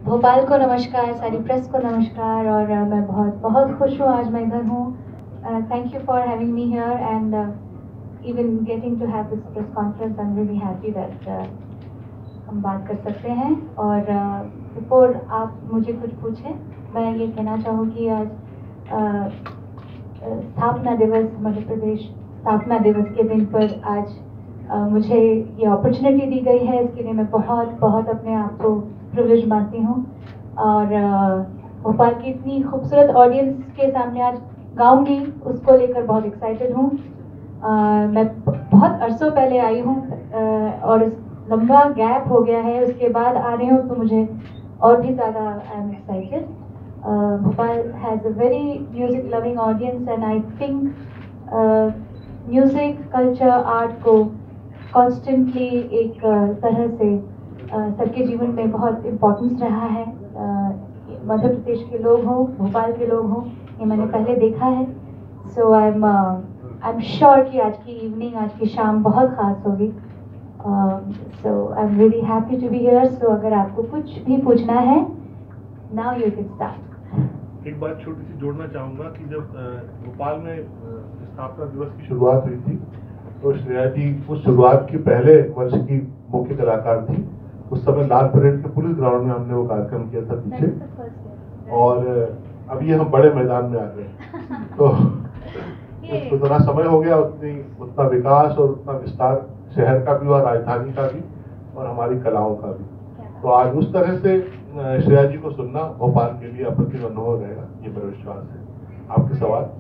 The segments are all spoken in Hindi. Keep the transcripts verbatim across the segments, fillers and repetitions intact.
भोपाल को नमस्कार, सारी प्रेस को नमस्कार। और uh, मैं बहुत बहुत खुश हूँ आज मैं इधर हूँ। Thank you for having me here and even getting to have this press conference. I am really happy that हम बात कर सकते हैं। और बिफोर uh, आप मुझे कुछ पूछें, मैं ये कहना चाहूँ कि आज uh, स्थापना दिवस, मध्य प्रदेश स्थापना दिवस के दिन पर आज uh, मुझे ये अपॉर्चुनिटी दी गई है। इसके लिए मैं बहुत बहुत अपने आप को प्रिविलेज मानती हूँ। और भोपाल की इतनी खूबसूरत ऑडियंस के सामने आज गाऊंगी, उसको लेकर बहुत एक्साइटेड हूँ। मैं बहुत अरसों पहले आई हूँ और लंबा गैप हो गया है, उसके बाद आ रही हूँ तो मुझे और भी ज़्यादा I am excited. Bhopal has a very music loving audience and I think music, culture, art को कॉन्स्टेंटली एक uh, तरह से Uh, सबके जीवन में बहुत इम्पोर्टेंस रहा है। uh, मध्य प्रदेश के लोग हों, भोपाल के लोग हों, ये मैंने पहले देखा है। So I am I am sure कि आज की इवनिंग, आज की शाम बहुत ख़ास होगी। So I am really happy to be here. So अगर आपको कुछ भी पूछना है, नाउ यू कैन स्टार्ट। एक बात छोटी सी जोड़ना चाहूँगा कि जब भोपाल में स्थापना दिवस की शुरुआत हुई थी तो श्रेया जी उस शुरुआत की पहले वर्ष की मुख्य कलाकार थी। उस समय लाल परेड के पुलिस ग्राउंड में हमने वो कार्यक्रम किया था पीछे, और अभी हम बड़े मैदान में आ गए तो जितना समय हो गया उतनी उतना विकास और उतना विस्तार शहर का भी और राजधानी का भी और हमारी कलाओं का भी। तो आज उस तरह से श्रेया जी को सुनना भोपाल के लिए अप्रतिम अनुभव रहेगा, ये मेरा विश्वास है। आपके सवाल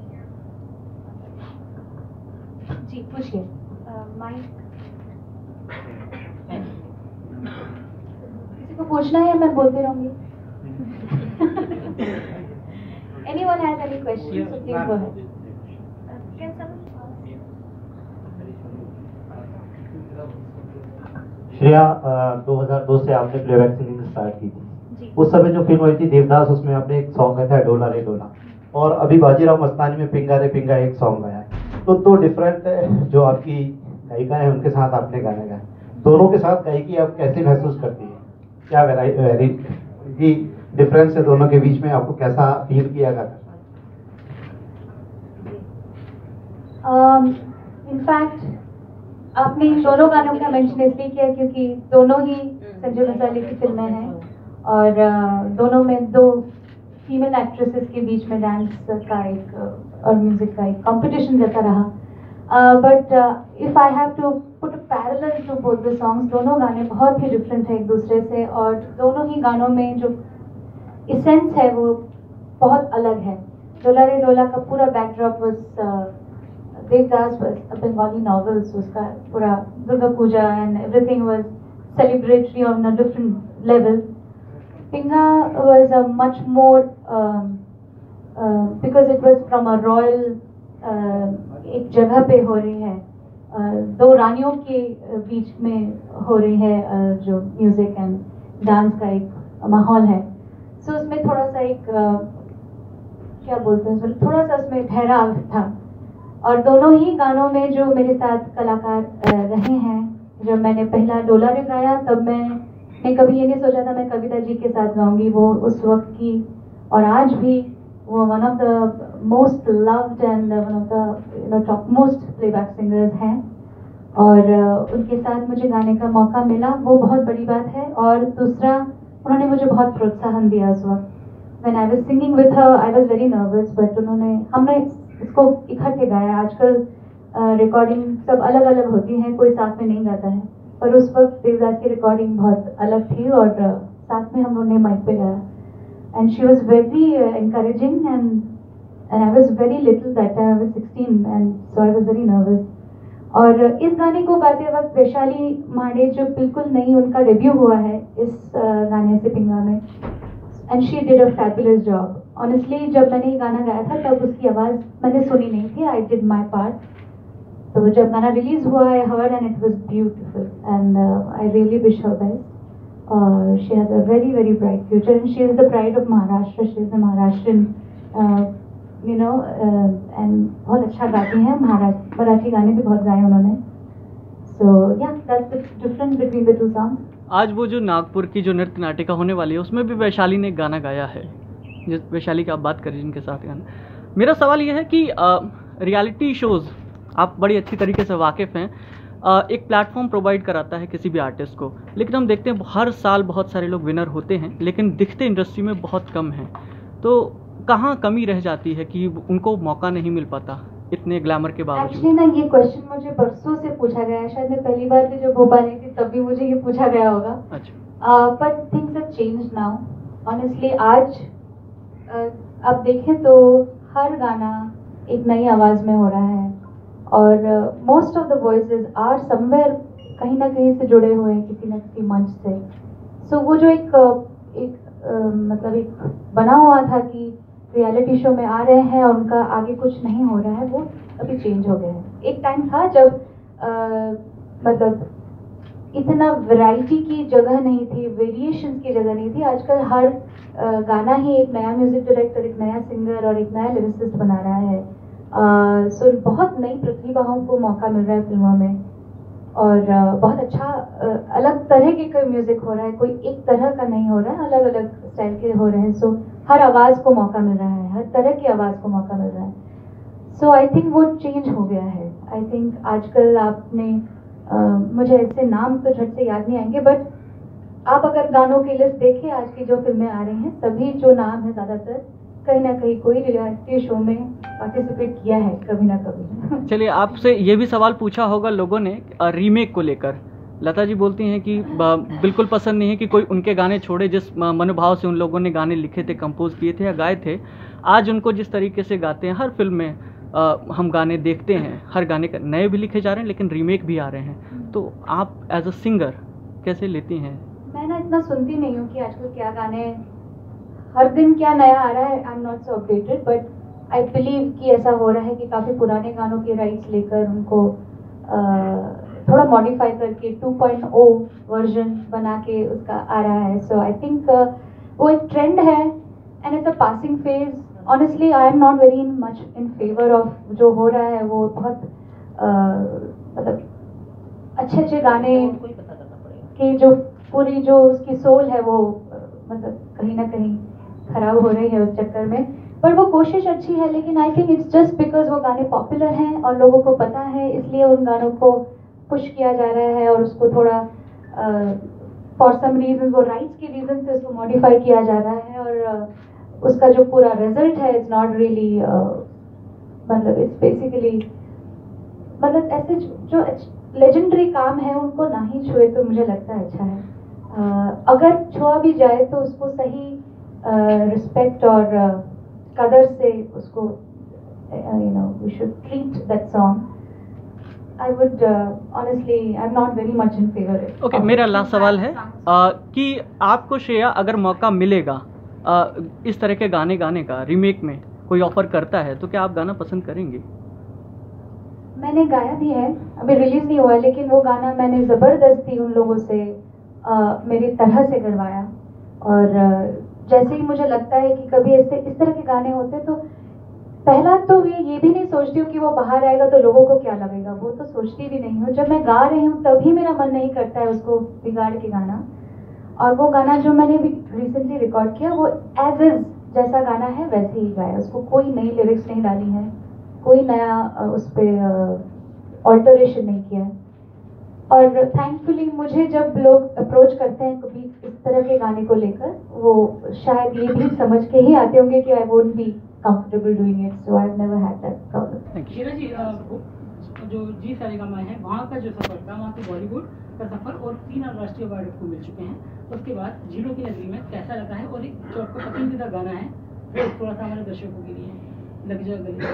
जी पूछिए। माइक किसी को पूछना है या मैं बोलती रहूंगी? Anyone has any questions? So please go ahead. Can someone? Shreya, दो हज़ार दो से आपने प्लेबैक सिंगिंग स्टार्ट की थी। उस समय जो फिल्म हुई थी देवदास, उसमें आपने एक सॉन्ग गाया था डोला रे डोला, और अभी बाजीराव मस्तानी में पिंगा रे पिंगा एक सॉन्ग गाया। तो दो डिफरेंट जो आपकी गायिका है उनके साथ आपने गाना गाया, दोनों के साथ गायकी आप कैसे महसूस करती है? क्या वेराइटी डिफरेंस है दोनों के बीच में, आपको कैसा फील किया जाता है? इनफैक्ट आपने इन दोनों गानों का मेंशन इसलिए किया क्योंकि दोनों ही संजय बंसाली की फिल्में हैं और uh, दोनों में दो फीमेल एक्ट्रेसेस के बीच में डांस का एक uh, और म्यूजिक का एक कंपटीशन जैसा रहा। But if I have to put a parallel to both the songs, दोनों गाने बहुत ही डिफरेंट है एक दूसरे से, और दोनों ही गानों में जो इसेंस है वो बहुत अलग है। डोला रे डोला का पूरा backdrop was Devdas was a Bengali novels, उसका पूरा Durga Puja and everything was celebratory on a different level. Pinga was a much more because it was from a royal एक जगह पे हो रही है, uh, दो रानियों के बीच में हो रही है, uh, जो म्यूजिक एंड डांस का एक माहौल है। सो so, उसमें थोड़ा सा एक uh, क्या बोलते हैं, थोड़ा सा उसमें ठहराव था। और दोनों ही गानों में जो मेरे साथ कलाकार uh, रहे हैं, जब मैंने पहला डोला रे गाया तब मैंने कभी ये नहीं सोचा था मैं कविता जी के साथ गाऊंगी। वो उस वक्त की और आज भी वो one of the most loved and one of the you know top most playback singers हैं, और uh, उनके साथ मुझे गाने का मौका मिला, वो बहुत बड़ी बात है। और दूसरा, उन्होंने मुझे बहुत प्रोत्साहन दिया उस वक्त। When I was singing with her I was very nervous, but उन्होंने हमने इसको इकट्ठे गाया। आजकल रिकॉर्डिंग uh, सब अलग अलग होती हैं, कोई साथ में नहीं गाता है, पर उस वक्त देवदास की रिकॉर्डिंग बहुत अलग थी और uh, साथ में हम लोगों ने माइक पे गाया। And she was very uh, encouraging, and and I was very little that time. I was sixteen, and so I was very nervous. और इस गाने को गाते वक्त वैशाली माडे जो बिल्कुल नहीं, उनका डेब्यू हुआ है इस uh, गाने से पिंगा में, and she did a fabulous job. Honestly, जब मैंने ये गाना गाया था तब उसकी आवाज़ मैंने सुनी नहीं थी. I did my part. तो जब गाना रिलीज हुआ I heard and it was beautiful, and uh, I really wish her best. Uh, she has a very very bright future, and she is the pride of Maharashtra. She is a Maharashtrian, uh, you know, uh, and बहुत अच्छा गाती हैं। महाराष्ट्र मराठी गाने भी बहुत गाए उन्होंने। So yeah, that's the difference between the two songs. आज वो जो नागपुर की जो नृत्य नाटिका होने वाली है उसमें भी वैशाली ने गाना गाया है, जिस वैशाली की आप बात करें जिनके साथ गाना। मेरा सवाल ये है कि रियलिटी शोज़ आप बड़ी अच्छी तरीके से वाकिफ़ हैं, आ, एक प्लेटफॉर्म प्रोवाइड कराता है किसी भी आर्टिस्ट को, लेकिन हम देखते हैं हर साल बहुत सारे लोग विनर होते हैं लेकिन दिखते इंडस्ट्री में बहुत कम हैं। तो कहाँ कमी रह जाती है कि उनको मौका नहीं मिल पाता इतने ग्लैमर के बावजूद? एक्चुअली ना ये क्वेश्चन मुझे परसों से पूछा गया है, शायद मैं पहली बार भी जब भोपाल आई थी तब भी मुझे ये पूछा गया होगा। अच्छा। But things have changed now honestly. आज uh, आप देखें तो हर गाना एक नई आवाज़ में हो रहा है और most of the voices are somewhere कहीं ना कहीं से जुड़े हुए हैं किसी न किसी मंच से। सो so, वो जो एक एक uh, मतलब एक बना हुआ था कि रियलिटी शो में आ रहे हैं और उनका आगे कुछ नहीं हो रहा है, वो अभी चेंज हो गया है। एक टाइम था जब आ, मतलब इतना वैरायटी की जगह नहीं थी, वेरिएशंस की जगह नहीं थी। आजकल हर आ, गाना ही एक नया म्यूजिक डायरेक्टर, एक नया सिंगर और एक नया लिरिसिस्ट बना रहा है। सो so बहुत नई प्रतिभाओं को मौका मिल रहा है फिल्मों में और आ, बहुत अच्छा आ, अलग तरह के कोई म्यूजिक हो रहा है, कोई एक तरह का नहीं हो रहा है, अलग अलग स्टाइल के हो रहे हैं। सो so, हर आवाज़ को मौका मिल रहा है, हर तरह की आवाज़ को मौका मिल रहा है। सो आई थिंक वो चेंज हो गया है। आई थिंक आजकल आपने uh, मुझे ऐसे नाम तो झट से याद नहीं आएंगे, बट आप अगर गानों की लिस्ट देखें आज की जो फिल्में आ रही हैं, सभी जो नाम है ज़्यादातर कहीं ना कहीं कोई रियलिटी शो में पार्टिसिपेट किया है कभी ना कभी। चलिए, आपसे ये भी सवाल पूछा होगा लोगों ने रीमेक को लेकर। लता जी बोलती हैं कि बिल्कुल पसंद नहीं है कि कोई उनके गाने छोड़े जिस मनोभाव से उन लोगों ने गाने लिखे थे, कंपोज किए थे या गाए थे। आज उनको जिस तरीके से गाते हैं, हर फिल्म में आ, हम गाने देखते हैं, हर गाने का नए भी लिखे जा रहे हैं लेकिन रीमेक भी आ रहे हैं। तो आप एज अ सिंगर कैसे लेती हैं? मैं ना इतना सुनती नहीं हूँ कि आजकल क्या गाने, हर दिन क्या नया आ रहा है। I am not so updated, but I believe कि ऐसा हो रहा है कि काफ़ी पुराने गानों के राइट्स लेकर उनको आ, थोड़ा मॉडिफाई करके टू पॉइंट ओ वर्जन बना के उसका आ रहा है। सो आई थिंक वो एक ट्रेंड है and it's a passing phase. Honestly I am not very much in favour of जो हो रहा है। वो बहुत मतलब अच्छे अच्छे गाने की जो पूरी जो उसकी सोल है वो मतलब कहीं ना कहीं खराब हो रही है उस चक्कर में। पर वो कोशिश अच्छी है, लेकिन I think it's just because वो गाने पॉपुलर हैं और लोगों को पता है, इसलिए उन गानों को पुश किया जा रहा है और उसको थोड़ा फॉर सम रीजन, वो राइट्स के रीजन से उसको मॉडिफाई किया जा रहा है और uh, उसका जो पूरा रिजल्ट है इट्स नॉट रियली मतलब इट्स बेसिकली मतलब ऐसे जो लेजेंडरी काम है उनको ना ही छुए तो मुझे लगता है अच्छा है। uh, अगर छुआ भी जाए तो उसको सही रिस्पेक्ट uh, और uh, कदर से उसको you know we should treat that song. I would uh, honestly, I'm not very much in favor of it. Okay, मेरा लास्ट सवाल है uh, कि आपको श्रेया अगर मौका मिलेगा uh, इस तरह के गाने गाने का, रीमेक में कोई ऑफर करता है तो क्या आप गाना पसंद करेंगे? मैंने गाया भी है, अभी रिलीज नहीं हुआ, लेकिन वो गाना मैंने ज़बरदस्ती उन लोगों से uh, मेरी तरह से करवाया और uh, जैसे ही मुझे लगता है कि कभी ऐसे इस तरह के गाने होते तो पहला तो ये ये भी नहीं सोचती हूँ कि वो बाहर आएगा तो लोगों को क्या लगेगा, वो तो सोचती भी नहीं हूँ। जब मैं गा रही हूँ तभी मेरा मन नहीं करता है उसको बिगाड़ के गाना। और वो गाना जो मैंने भी रिसेंटली रिकॉर्ड किया वो एज इज जैसा गाना है वैसे ही गाया, उसको कोई नई लिरिक्स नहीं डाली है, कोई नया उस पर ऑल्टरेशन नहीं किया है। और थैंकफुली मुझे जब लोग अप्रोच करते हैं कभी इस तरह के गाने को लेकर, वो शायद ये भी समझ के ही आते होंगे कि I won't be comfortable doing it, so I've never had that problem. Shreya ji, जो जी सारेगामा है वहाँ का जो सफर था, वहाँ से बॉलीवुड का सफर और तीन अंतर्राष्ट्रीय अवार्ड को मिल चुके हैं। उसके बाद झीलों की नगरी में कैसा लगा है और एक जो आपका पसंदीदा गाना है वो थोड़ा सा हमारे दर्शकों के लिए लग जा गली।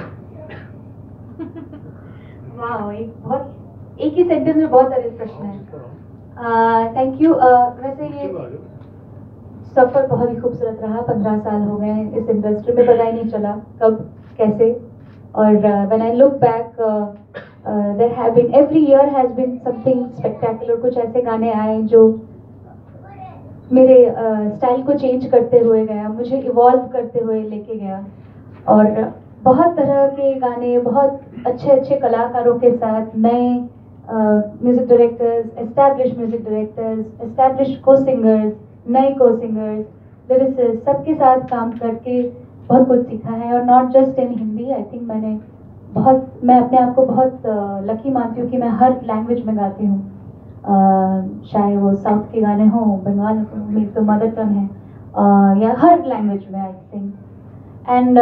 वाह, एक बहुत एक ही सेंटेंस में बहुत सारे प्रश्न हैं। Thank you. वैसे ये सफर बहुत ही खूबसूरत रहा। पंद्रह साल हो गए इस इंडस्ट्री में, पता ही नहीं चला कब कैसे। और when I look back there have been every year has been something spectacular. कुछ ऐसे गाने आए जो मेरे स्टाइल uh, को चेंज करते हुए गया, मुझे इवॉल्व करते हुए लेके गया। और बहुत तरह के गाने बहुत अच्छे अच्छे कलाकारों के साथ, नए music directors, establish music directors, establish को सिंगर्स, नए को सिंगर्स, लिरिसिस्ट, सबके साथ काम करके बहुत कुछ सीखा है। और not just in Hindi, I think मैंने बहुत, मैं अपने आप को बहुत लकी uh, मानती हूँ कि मैं हर लैंग्वेज में गाती हूँ, uh, चाहे वो साउथ के गाने हों, बंगाल मेरी तो मदर टंग है, uh, या हर लैंग्वेज में I think. And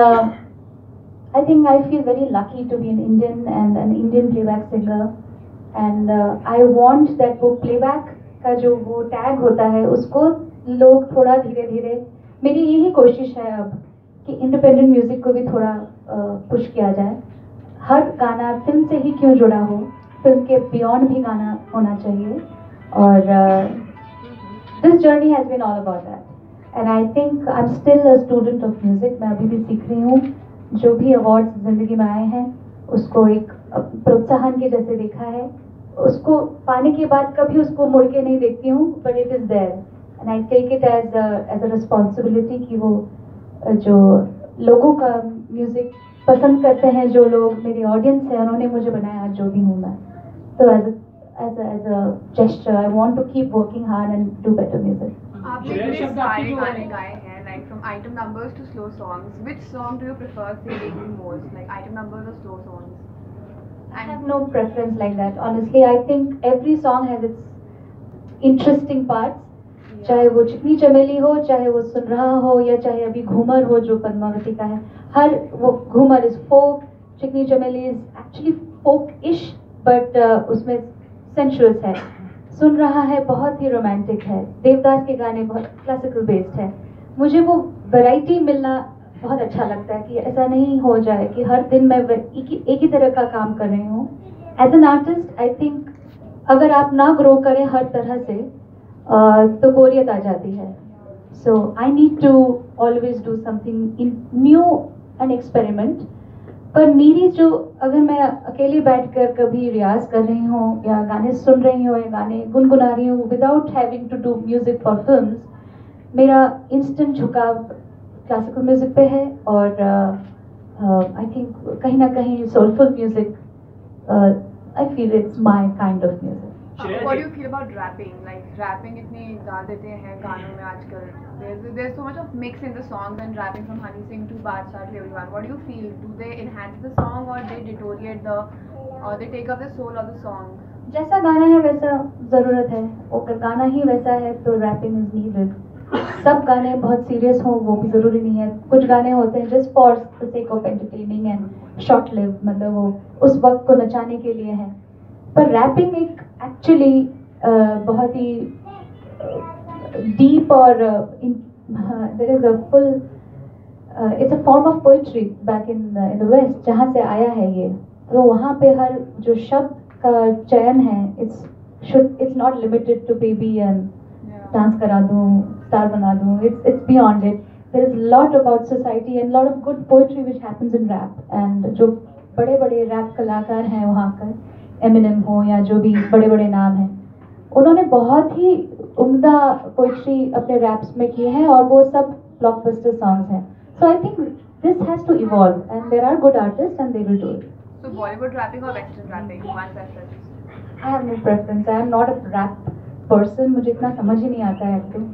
I think I feel very lucky to be an Indian and an Indian playback singer. And I want that वो प्लेबैक का जो वो टैग होता है उसको लोग थोड़ा धीरे धीरे, मेरी यही कोशिश है अब कि इंडिपेंडेंट म्यूजिक को भी थोड़ा पुश uh, किया जाए। हर गाना फिल्म से ही क्यों जुड़ा हो, फिल्म के बियॉन्ड भी गाना होना चाहिए। और this journey has been all about that and I think I am still a student of music. मैं अभी भी सीख रही हूँ। जो भी अवार्ड्स जिंदगी में आए हैं उसको एक प्रोत्साहन के जैसे देखा है, उसको पाने के बाद कभी उसको मुड़ के नहीं देखती हूँ, but it is there and I take it as as a responsibility कि वो जो लोगों का म्यूजिक पसंद करते हैं, जो लोग मेरी ऑडियंस है, उन्होंने मुझे बनाया जो भी हूँ मैं। तो as as as a gesture I want to keep working hard and do better music. आपने इतने सारे गाने गाए हैं, like from item numbers to slow songs, which song do you prefer singing most, like item numbers और slow songs? I have no preference like that. Honestly, I think every song has its interesting parts. चाहे वो चिकनी चमेली हो, चाहे वो सुन रहा हो, या चाहे अभी घूमर हो जो पद्मावती का है। हर वो Ghoomar is folk, Chikni Chameli is actually folkish, but उसमें सेंशुअस है। सुन रहा है बहुत ही रोमांटिक है। देवदास के गाने बहुत क्लासिकल बेस्ड है। मुझे वो वैरायटी मिलना बहुत अच्छा लगता है कि ऐसा नहीं हो जाए कि हर दिन मैं एक ही एक ही तरह का काम कर रही हूँ। As an artist I think अगर आप ना ग्रो करें हर तरह से uh, तो बोरियत आ जाती है। So I need to always do something in new and experiment. पर मेरी जो, अगर मैं अकेले बैठकर कभी रियाज कर रही हूँ या गाने सुन रही हूँ या गाने गुनगुना रही हूँ without having to do music for films, मेरा इंस्टेंट झुकाव क्लासिकल म्यूजिक पे है। और आई uh, थिंक uh, कहीं ना कहीं soulful music, I feel it's my kind of music. What do you feel about rapping? Like rapping इतने गा देते हैं गानों में आजकल. There's there's so much of mix in the songs and rapping from Honey Singh to Badshah to everyone. What do you feel? Do they enhance the song or they deteriorate the, or they take up the soul of the song? जैसा गाना है वैसा ज़रूरत है। अगर गाना ही वैसा है तो रैपिंग इज नीडेड। सब गाने बहुत सीरियस हों वो भी ज़रूरी नहीं है। कुछ गाने होते हैं just for the sake of entertaining and short live, मतलब वो उस वक्त को नचाने के लिए है। पर रैपिंग एक एक्चुअली uh, बहुत ही डीप uh, और there is a full, it's a form of poetry back in in the west, जहाँ से आया है ये। तो वहाँ पे हर जो शब्द का चयन है, it's should it's not limited to baby and dance करा दूँ, स्टार बना दूँ। It's it's beyond it. There is lot about society and lot of good poetry which happens in rap. And जो बड़े बड़े रैप कलाकार हैं वहाँ का, एमिनेम हो या जो भी बड़े बड़े नाम हैं, उन्होंने बहुत ही उम्दा पोइट्री अपने रैप्स में की है और वो सब ब्लॉकबस्टर सॉन्ग्स हैं। So I think this has to evolve and there are good artist and they will do it. So Bollywood rapping or Western rapping? One preference? I have no preference. I am not a rap person. मुझे इतना समझ ही नहीं आता है acting.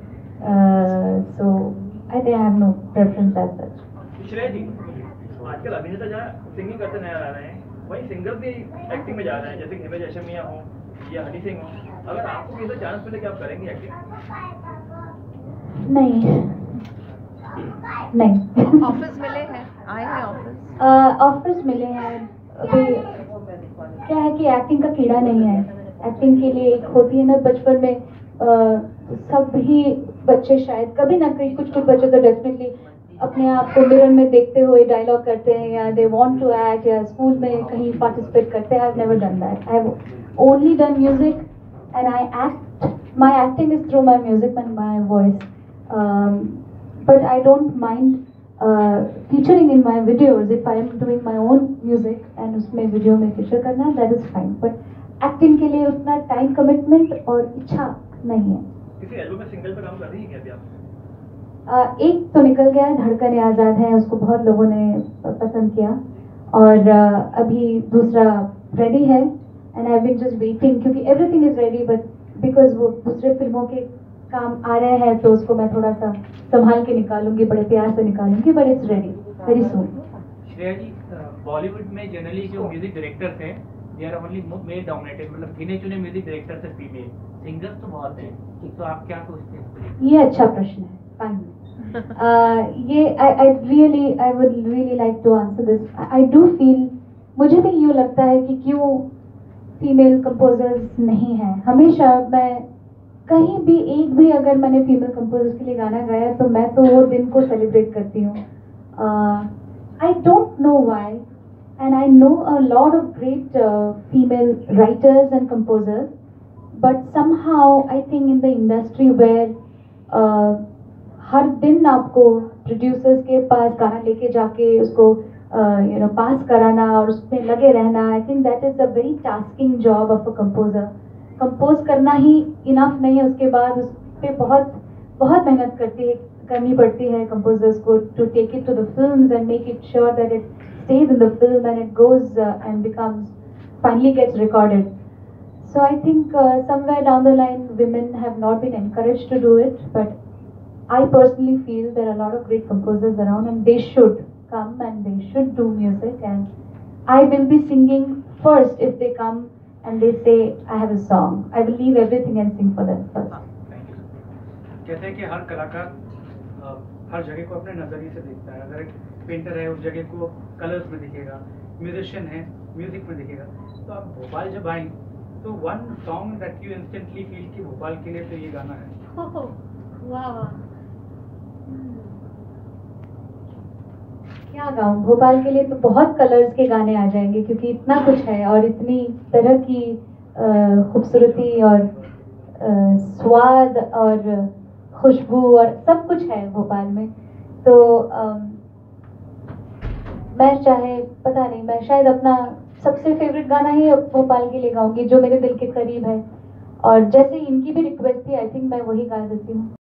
So I think I have no preference as such. Shreya ji, आजकल अभिनेता जहाँ सिंगिंग करते नजर आ रहे हैं, वही सिंगर भी एक्टिंग में जा रहे हैं, जैसे कि हिमेश रेशमिया हो या हनी सिंह हो। अगर आपको किसी चांस मिले क्या आप करेंगे एक्टिंग? नहीं नहीं। ऑफर्स मिले हैं, आए हैं ऑफर्स? ऑफर्स मिले हैं। अभी क्या है कि एक्टिंग का कीड़ा नहीं है। एक्टिंग के लिए एक होती है ना बचपन में, uh, सब ही बच्चे शायद कभी ना कभी, कुछ कुछ बच्चे तो डेफिनेटली अपने आप को मिरर में देखते हुए डायलॉग करते हैं या दे वांट टू एक्ट या स्कूल में कहीं पार्टिसिपेट करते हैं। I have never done that. I have only done music and I act, my acting is through my music and my voice, but I don't mind featuring in my videos if I am doing my own music and उसमें वीडियो में फीचर करना, that is fine. But acting के लिए उतना टाइम कमिटमेंट और इच्छा नहीं है। किसी एल्बम में सिंगल पे काम कर रही हैं क्या आप? Uh, एक तो निकल गया, धड़कन आज़ाद है, उसको बहुत लोगों ने पसंद किया। और uh, अभी दूसरा रेडी है and I been just waiting, क्योंकि everything is ready but because वो दूसरे फिल्मों के काम आ रहे हैं तो उसको मैं थोड़ा सा संभाल के निकालूंगी, बड़े प्यार से निकालूंगी, but it's ready very soon. Shreya ji, Bollywood में जनरली जो म्यूजिक डायरेक्टर्स हैं they are only male dominated, मतलब गिने चुने म्यूजिक डायरेक्टर्स है फीमेल, सिंगर्स तो बहुत हैं, तो आप क्या सोचते हैं? ये अच्छा प्रश्न है, फाइन। uh, ये I I really I would really like to answer this. I do feel, मुझे भी यूँ लगता है कि क्यों फीमेल कंपोजर्स नहीं हैं। हमेशा मैं कहीं भी एक भी अगर मैंने फीमेल कंपोजर्स के लिए गाना गाया तो मैं तो वो दिन को सेलिब्रेट करती हूँ। I don't know why, and I know a lot of great female writers and composers, but somehow I think in the industry where हर दिन आपको प्रोड्यूसर्स के पास गाना लेके जाके उसको यू नो पास कराना और उसमें लगे रहना, I think that is a very tasking job of a composer. Compose करना ही इनफ नहीं है, उसके बाद उस पर बहुत बहुत मेहनत करती है करनी पड़ती है कंपोजर्स को to take it to the films and make it sure that it stage in the film and it goes and becomes finally gets recorded. So I think uh, somewhere down the line women have not been encouraged to do it, but I personally feel there are a lot of great composers around and they should come and they should do music, and I will be singing first if they come and they say I have a song. I will leave everything and sing for them first. कहते हैं कि हर कलाकार हर जगह को अपने नजरिए से देखता है। अगर एक पेंटर है उस जगह को कलर्स में दिखेगा, म्यूजिशियन है म्यूजिक में दिखेगा। तो आप भोपाल जब आए तो one song that you instantly feel कि भोपाल के लिए तो ये गाना है। वाह वाह, क्या गाऊं? भोपाल के लिए तो बहुत कलर्स के गाने आ जाएंगे क्योंकि इतना कुछ है और इतनी तरह की खूबसूरती और आ, स्वाद और खुशबू और सब कुछ है भोपाल में। तो आ, मैं चाहे पता नहीं, मैं शायद अपना सबसे फेवरेट गाना ही भोपाल के लिए गाऊंगी जो मेरे दिल के करीब है, और जैसे इनकी भी रिक्वेस्ट थी आई थिंक मैं वही गा देती हूँ।